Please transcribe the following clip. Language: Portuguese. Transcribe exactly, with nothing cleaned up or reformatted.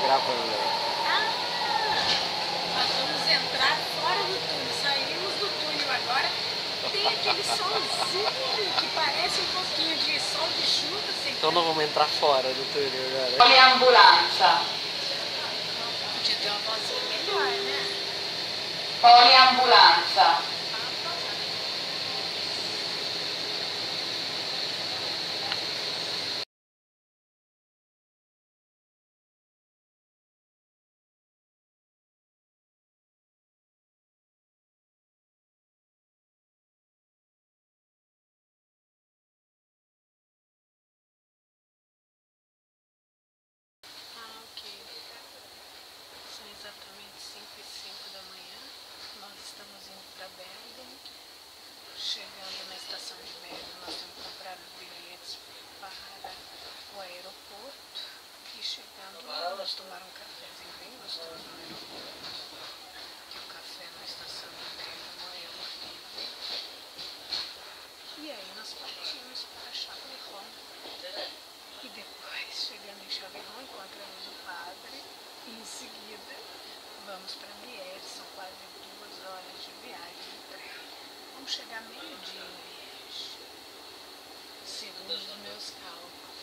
gravando. Ah, nós vamos entrar fora do túnel, saímos do túnel agora. Tem aquele solzinho que parece um pouquinho de sol de chuva. Assim, então não vamos entrar fora do túnel agora. Poliambulanza. Podia ter uma vozinha melhor, né? Poliambulanza. Ah, ok. São exatamente cinco e cinco da manhã. Nós estamos indo para Bergamo. Chegando na estação de Bergamo, nós temos que comprar os bilhetes para o aeroporto. E chegando lá, vamos tomar um cafezinho bem gostoso no aeroporto. Que o café na estação de Bergamo é horrível. E aí nós partimos para Chaverron. E depois, chegando em Chaverron, encontramos o padre. E em seguida, vamos para Liège. São quase duas horas de viagem de trem. Vamos chegar meio-dia em Liège, segundo os meus cálculos.